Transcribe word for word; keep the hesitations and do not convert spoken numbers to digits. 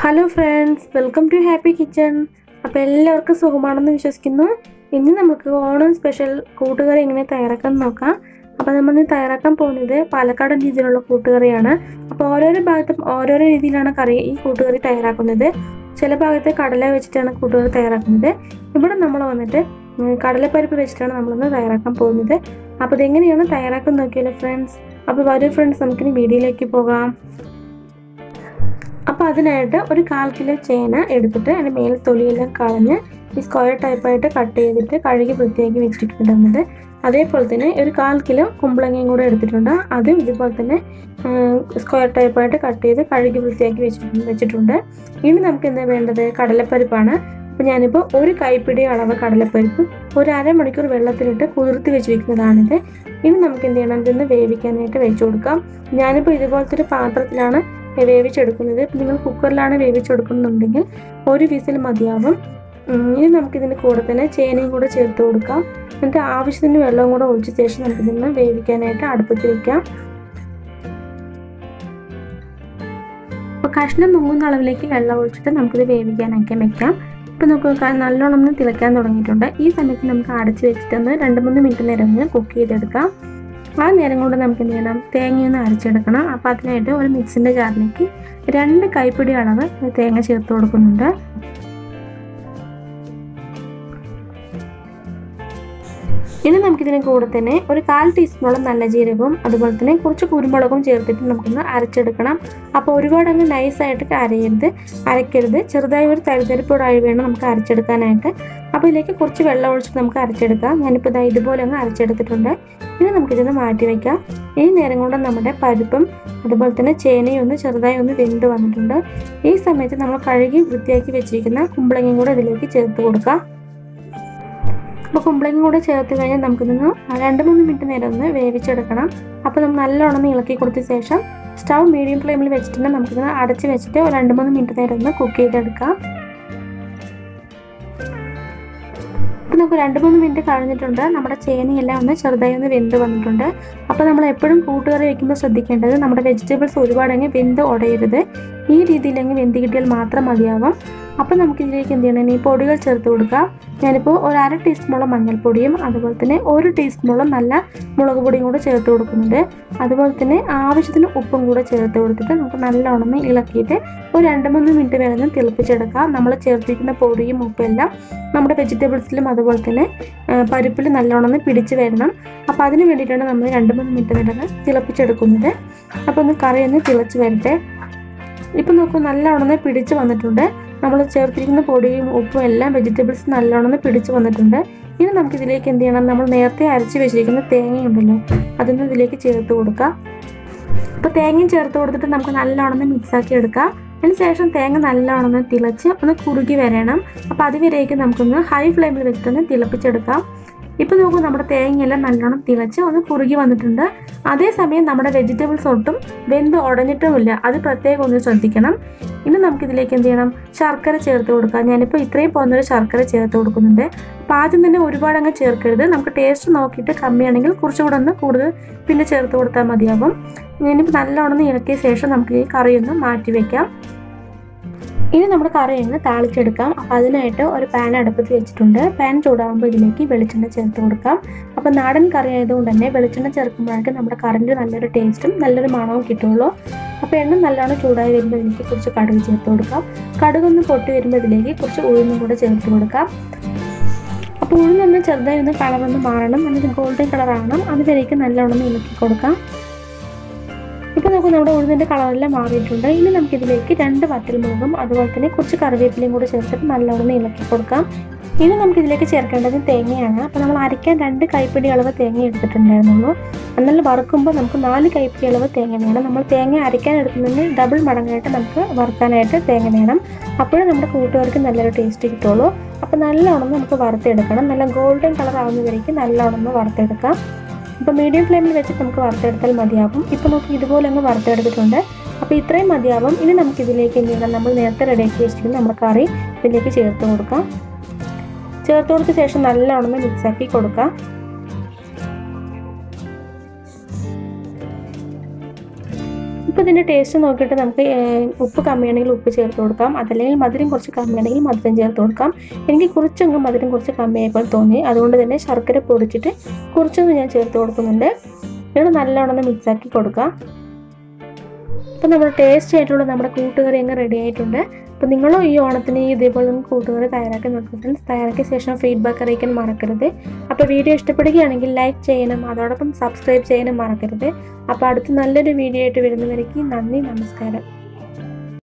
Hello friends, welcome to Happy Kitchen. അപ്പോൾ എല്ലാവർക്കും സുഖമാണെന്ന് വിശ്വസിക്കുന്നു. ഇന്ന് നമുക്ക് ഓണം സ്പെഷ്യൽ കൂട്ടുകറി എങ്ങനെ തയ്യാറാക്കാൻ നോക്കാം. അപ്പോൾ നമ്മൾ തയ്യാറാക്കാൻ പോകുന്നത് പാലക്കാടൻ രീതിയിലുള്ള കൂട്ടുകറിയാണ്. അപ്പോൾ ഓരോരോ ഭാഗത്തും ഓരോരോ രീതിയിലാണ് കറി ഈ കൂട്ടുകറി തയ്യാറാക്കുന്നത്. ചില ഭാഗത്ത് കടല വെച്ചിട്ടാണ് കൂട്ടുകറി തയ്യാറാക്കുന്നത്. ഇവിടെ നമ്മൾ വന്നിട്ട് കടലപ്പരിപ്പ് വെച്ചിട്ടാണ് നമ്മളൊന്ന് തയ്യാറാക്കാൻ പോകുന്നത്. അപ്പോൾ ഇതെങ്ങനെയാണ് തയ്യാറാക്കാൻ നോക്കിയല്ലോ ഫ്രണ്ട്സ്. അപ്പോൾ വരൂ ഫ്രണ്ട്സ്, നമുക്കിനി വീഡിയോയിലേക്ക് പോകാം. അപ്പോൾ അതിനായിട്ട് ഒരു കാൽ കിലോ ചേന എടുത്തിട്ട് അതിൻ്റെ മേലെ തൊലിയെല്ലാം കളഞ്ഞ് ഈ സ്ക്വയർ ടൈപ്പായിട്ട് കട്ട് ചെയ്തിട്ട് കഴുകി വൃത്തിയാക്കി വെച്ചിട്ടുണ്ട്. അതേപോലെ തന്നെ ഒരു കാൽ കിലോ കുമ്പളങ്ങയും കൂടെ എടുത്തിട്ടുണ്ട്. അതും ഇതുപോലെ തന്നെ സ്ക്വയർ ടൈപ്പായിട്ട് കട്ട് ചെയ്ത് കഴുകി വൃത്തിയാക്കി വെച്ചിട്ടുണ്ട് വെച്ചിട്ടുണ്ട് ഇനി നമുക്ക് എന്താ വേണ്ടത്? കടലപ്പരിപ്പാണ്. അപ്പോൾ ഞാനിപ്പോൾ ഒരു കൈപ്പിടി അളവ് കടലപ്പരിപ്പ് ഒരു അരമണിക്കൂർ വെള്ളത്തിലിട്ട് കുതിർത്തി വെച്ച് വെക്കുന്നതാണിത്. ഇനി നമുക്ക് എന്ത് ചെയ്യണം? ഇതൊന്ന് വേവിക്കാനായിട്ട് വെച്ച് കൊടുക്കാം. ഞാനിപ്പോൾ ഇതുപോലത്തെ ഒരു പാത്രത്തിലാണ് വേവിച്ചെടുക്കുന്നത്. നിങ്ങൾ കുക്കറിലാണ് വേവിച്ചെടുക്കുന്നുണ്ടെങ്കിൽ ഒരു വിസിൽ മതിയാവും. ഇനി നമുക്കിതിൻ്റെ കൂടെ തന്നെ ചേനയും കൂടെ ചേർത്ത് കൊടുക്കാം. എന്നിട്ട് ആവശ്യത്തിന് വെള്ളവും കൂടെ ഒഴിച്ച ശേഷം നമുക്കിതൊന്ന് വേവിക്കാനായിട്ട് അടുപ്പത്ത് വയ്ക്കാം. അപ്പോൾ കഷ്ണം മുങ്ങുന്ന അളവിലേക്ക് വെള്ളം ഒഴിച്ചിട്ട് നമുക്കിത് വേവിക്കാനൊക്കെ വെക്കാം. ഇപ്പോൾ നമുക്ക് നല്ലോണം ഒന്ന് തിളയ്ക്കാൻ തുടങ്ങിയിട്ടുണ്ട്. ഈ സമയത്ത് നമുക്ക് അടച്ച് വെച്ചിട്ടൊന്ന് രണ്ട് മൂന്ന് മിനിറ്റ് നേരം ഒന്ന് കുക്ക് ചെയ്തെടുക്കാം. ആ നേരം കൊണ്ട് നമുക്ക് എന്ത് ചെയ്യണം? തേങ്ങയൊന്ന് അരച്ചെടുക്കണം. അപ്പോൾ അതിനായിട്ട് ഒരു മിക്സിൻ്റെ ജാറിലേക്ക് രണ്ട് കൈപ്പിടി അളവ് തേങ്ങ ചേർത്ത് കൊടുക്കുന്നുണ്ട്. ഇനി നമുക്കിതിന് കൂടെ തന്നെ ഒരു കാൽ ടീസ്പൂണോളം നല്ല ജീരകവും അതുപോലെ തന്നെ കുറച്ച് കുരുമുളകും ചേർത്തിട്ട് നമുക്കൊന്ന് അരച്ചെടുക്കണം. അപ്പോൾ ഒരുപാട് അങ്ങ് നൈസായിട്ട് അരയരുത് അരയ്ക്കരുത് ചെറുതായി ഒരു തരിതരിപ്പോടായി വേണം നമുക്ക് അരച്ചെടുക്കാനായിട്ട്. അപ്പോൾ ഇതിലേക്ക് കുറച്ച് വെള്ളം ഒഴിച്ചിട്ട് നമുക്ക് അരച്ചെടുക്കാം. ഞാനിപ്പോൾ ഇതാ ഇതുപോലെ അങ്ങ് അരച്ചെടുത്തിട്ടുണ്ട്. ഇനി നമുക്കിതൊന്ന് മാറ്റി വയ്ക്കാം. ഈ നേരം കൊണ്ട് നമ്മുടെ പരിപ്പും അതുപോലെ തന്നെ ചേനയും ഒന്ന് ചെറുതായി ഒന്ന് വെന്ത് വന്നിട്ടുണ്ട്. ഈ സമയത്ത് നമ്മൾ കഴുകി വൃത്തിയാക്കി വെച്ചിരിക്കുന്ന കുമ്പളങ്ങയും കൂടെ ഇതിലേക്ക് ചേർത്ത് കൊടുക്കാം. അപ്പോൾ കുമ്പളങ്ങയും കൂടെ ചേർത്ത് കഴിഞ്ഞാൽ നമുക്കിതൊന്ന് രണ്ട് മൂന്ന് മിനിറ്റ് നേരം ഒന്ന് വേവിച്ചെടുക്കണം. അപ്പോൾ നമ്മൾ നല്ലോണം ഇളക്കി കൊടുത്ത ശേഷം സ്റ്റൗ മീഡിയം ഫ്ലെയിമിൽ വെച്ചിട്ട് നമുക്കിതൊന്ന് അടച്ച് വെച്ചിട്ട് ഒരു രണ്ട് മൂന്ന് മിനിറ്റ് നേരം ഒന്ന് കുക്ക് ചെയ്തെടുക്കാം. അപ്പോൾ നമുക്ക് രണ്ട് മൂന്ന് മിനിറ്റ് കഴിഞ്ഞിട്ടുണ്ട്. നമ്മുടെ ചേനയെല്ലാം ഒന്ന് ചെറുതായി ഒന്ന് വെന്ത് വന്നിട്ടുണ്ട്. അപ്പോൾ നമ്മൾ എപ്പോഴും കൂട്ടുകറി വയ്ക്കുമ്പോൾ ശ്രദ്ധിക്കേണ്ടത് നമ്മുടെ വെജിറ്റബിൾസ് ഒരുപാടങ്ങ് വെന്ത് ഉടയരുത്. ഈ രീതിയിലങ്ങ് വെന്ത് കിട്ടിയാൽ മാത്രം മതിയാവും. അപ്പോൾ നമുക്കിതിലേക്ക് എന്ത് ചെയ്യണം? ഈ പൊടികൾ ചേർത്ത് കൊടുക്കാം. ഞാനിപ്പോൾ ഒരു അര ടീസ്പൂണോളം മഞ്ഞൾപ്പൊടിയും അതുപോലെ തന്നെ ഒരു ടീസ്പൂണോളം നല്ല മുളക് പൊടിയും കൂടെ ചേർത്ത് കൊടുക്കുന്നുണ്ട്. അതുപോലെ തന്നെ ആവശ്യത്തിന് ഉപ്പും കൂടെ ചേർത്ത് കൊടുത്തിട്ട് നമുക്ക് നല്ലോണം ഇളക്കിയിട്ട് ഒരു രണ്ട് മൂന്ന് മിനിറ്റ് വരെ ഒന്ന് തിളപ്പിച്ചെടുക്കാം. നമ്മൾ ചേർത്തിരിക്കുന്ന പൊടിയും ഉപ്പും എല്ലാം നമ്മുടെ വെജിറ്റബിൾസിലും അതുപോലെ തന്നെ പരിപ്പിൽ നല്ലോണം പിടിച്ച് വരണം. അപ്പോൾ അതിന് വേണ്ടിയിട്ടാണ് നമ്മൾ രണ്ട് മൂന്ന് മിനിറ്റ് വരെ ഒന്ന് തിളപ്പിച്ചെടുക്കുന്നത്. അപ്പോൾ ഒന്ന് കറി ഒന്ന് തിളച്ച് വരട്ടെ. ഇപ്പം നോക്കൂ, നല്ലോണം പിടിച്ച് വന്നിട്ടുണ്ട്. നമ്മൾ ചേർത്തിരിക്കുന്ന പൊടിയും ഉപ്പും എല്ലാം വെജിറ്റബിൾസ് നല്ലോണം പിടിച്ച് വന്നിട്ടുണ്ട്. ഇനി നമുക്കിതിലേക്ക് എന്ത് ചെയ്യണം? നമ്മൾ നേരത്തെ അരച്ച് വെച്ചിരിക്കുന്ന തേങ്ങയുണ്ടല്ലോ, അതൊന്ന് ഇതിലേക്ക് ചേർത്ത് കൊടുക്കാം. അപ്പോൾ തേങ്ങയും ചേർത്ത് കൊടുത്തിട്ട് നമുക്ക് നല്ലോണം മിക്സാക്കി എടുക്കാം. അതിന് ശേഷം തേങ്ങ നല്ലോണം തിളച്ച് ഒന്ന് കുറുകി വരണം. അപ്പോൾ അതുവരേക്കും നമുക്കൊന്ന് ഹൈ ഫ്ലെയിമിൽ വെച്ചിട്ടൊന്ന് തിളപ്പിച്ചെടുക്കാം. ഇപ്പോൾ നോക്കൂ, നമ്മുടെ തേങ്ങയെല്ലാം നല്ലോണം തിളച്ച് ഒന്ന് കുറുകി വന്നിട്ടുണ്ട്. അതേസമയം നമ്മുടെ വെജിറ്റബിൾസ് ഒട്ടും വെന്ത് ഉടഞ്ഞിട്ടുമില്ല. അത് പ്രത്യേകം ഒന്ന് ശ്രദ്ധിക്കണം. ഇനി നമുക്കിതിലേക്ക് എന്ത് ചെയ്യണം? ശർക്കര ചേർത്ത് കൊടുക്കാം. ഞാനിപ്പോൾ ഇത്രയും പോകുന്നൊരു ശർക്കര ചേർത്ത് കൊടുക്കുന്നുണ്ട്. അപ്പോൾ ആദ്യം തന്നെ ഒരുപാട് അങ്ങ് ചേർക്കരുത്. നമുക്ക് ടേസ്റ്റ് നോക്കിയിട്ട് കമ്മിയാണെങ്കിൽ കുറച്ചുകൂടെ ഒന്ന് കൂടുതൽ പിന്നെ ചേർത്ത് കൊടുത്താൽ മതിയാകും. ഞാനിപ്പോൾ നല്ലോണം ഇളക്കിയ ശേഷം നമുക്ക് ഈ കറിയൊന്ന് മാറ്റി വയ്ക്കാം. ഇനി നമ്മുടെ കറി ഒന്ന് താളിച്ചെടുക്കാം. അപ്പോൾ അതിനായിട്ട് ഒരു പാൻ അടുപ്പത്ത് വെച്ചിട്ടുണ്ട്. പാൻ ചൂടാകുമ്പോൾ ഇതിലേക്ക് വെളിച്ചെണ്ണ ചേർത്ത് കൊടുക്കാം. അപ്പോൾ നാടൻ കറി ആയതുകൊണ്ട് തന്നെ വെളിച്ചെണ്ണ ചേർക്കുമ്പോഴേക്കും നമ്മുടെ കറിൻ്റെ നല്ലൊരു ടേസ്റ്റും നല്ലൊരു മണവും കിട്ടുള്ളൂ. അപ്പോൾ എണ്ണ നല്ലോണം ചൂടായി വരുമ്പോൾ ഇതിലേക്ക് കുറച്ച് കടുക് ചേർത്ത് കൊടുക്കാം. കടുകൊന്ന് പൊട്ടി വരുമ്പോൾ ഇതിലേക്ക് കുറച്ച് ഉഴുന്നും കൂടെ ചേർത്ത് കൊടുക്കാം. അപ്പോൾ ഉഴുന്നൊന്ന് ചെറുതായി ഒന്ന് കളറൊന്ന് മാറണം, എന്നിട്ട് ഗോൾഡൻ കളറാകണം. അതുവരേക്കും നല്ലോണം ഇളക്കി കൊടുക്കാം. ഇപ്പോൾ നമുക്ക് നമ്മുടെ ഉഴുന്നിൻ്റെ കളറെല്ലാം മാറിയിട്ടുണ്ട്. ഇനി നമുക്കിതിലേക്ക് രണ്ട് വറ്റൽമുളകും അതുപോലെ തന്നെ കുറച്ച് കറിവേപ്പിലയും കൂടെ ചേർത്തിട്ട് നല്ലോണം ഇളക്കി കൊടുക്കാം. ഇനി നമുക്കിതിലേക്ക് ചേർക്കേണ്ടത് തേങ്ങയാണ്. അപ്പോൾ നമ്മൾ അരയ്ക്കാൻ രണ്ട് കൈപ്പിടി അളവ് തേങ്ങ എടുത്തിട്ടുണ്ടായിരുന്നുള്ളൂ. എന്നാൽ വറുക്കുമ്പോൾ നമുക്ക് നാല് കൈപ്പിടി അളവ് തേങ്ങ വേണം. നമ്മൾ തേങ്ങ അരയ്ക്കാൻ എടുക്കുന്നതിന് ഡബിൾ മടങ്ങായിട്ട് നമുക്ക് വറുക്കാനായിട്ട് തേങ്ങ വേണം. അപ്പോഴേ നമ്മുടെ കൂട്ടുകാർക്ക് നല്ലൊരു ടേസ്റ്റ് കിട്ടുള്ളൂ. അപ്പോൾ നല്ലോണം നമുക്ക് വറുത്തെടുക്കണം. നല്ല ഗോൾഡൻ കളർ ആവുന്നവരേക്കും നല്ലോണം വറുത്തെടുക്കാം. അപ്പോൾ മീഡിയം ഫ്ലെയിമിൽ വെച്ചിട്ട് നമുക്ക് വറുത്തെടുത്താൽ മതിയാകും. ഇപ്പോൾ നമുക്ക് ഇതുപോലെ അങ്ങ് വറുത്തെടുത്തിട്ടുണ്ട്. അപ്പോൾ ഇത്രയും മതിയാവും. ഇനി നമുക്കിതിലേക്ക് എന്ത് ചെയ്യണം? നമ്മൾ നേരത്തെ റെഡിയാക്കി വെച്ചിരിക്കുന്ന നമ്മുടെ കറി ഇതിലേക്ക് ചേർത്ത് കൊടുക്കാം. ചേർത്ത് കൊടുത്ത ശേഷം നല്ലോണം മിക്സാക്കി കൊടുക്കാം. ഇപ്പോൾ ഇതിൻ്റെ ടേസ്റ്റ് നോക്കിയിട്ട് നമുക്ക് ഉപ്പ് കമ്മിയാണെങ്കിൽ ഉപ്പ് ചേർത്ത് കൊടുക്കാം, അതല്ലെങ്കിൽ മധുരം കുറച്ച് കമ്മിയാണെങ്കിൽ മധുരം ചേർത്ത് കൊടുക്കാം. എനിക്ക് കുറച്ചങ്ങ് മധുരം കുറച്ച് കമ്മിയായപ്പോൾ തോന്നി, അതുകൊണ്ട് തന്നെ ശർക്കര പൊടിച്ചിട്ട് കുറച്ചൊന്ന് ഞാൻ ചേർത്ത് കൊടുക്കുന്നുണ്ട്. ഇത് നല്ലോണം മിക്സാക്കി കൊടുക്കാം. അപ്പോൾ നമ്മുടെ ടേസ്റ്റ് ആയിട്ടുള്ള നമ്മുടെ കൂട്ടുകറി അങ്ങ് റെഡി ആയിട്ടുണ്ട്. അപ്പോൾ നിങ്ങളും ഈ ഓണത്തിന് ഇതേപോലെ കൂട്ടുകറി തയ്യാറാക്കി നോക്കുക ഫ്രണ്ട്സ്. തയ്യാറാക്കിയ ശേഷം ഫീഡ്ബാക്ക് അറിയിക്കാൻ മറക്കരുത്. അപ്പോൾ വീഡിയോ ഇഷ്ടപ്പെടുകയാണെങ്കിൽ ലൈക്ക് ചെയ്യണം, അതോടൊപ്പം സബ്സ്ക്രൈബ് ചെയ്യാനും മറക്കരുത്. അപ്പോൾ അടുത്ത നല്ലൊരു വീഡിയോ ആയിട്ട് വരുന്നവരേക്ക് നന്ദി, നമസ്കാരം.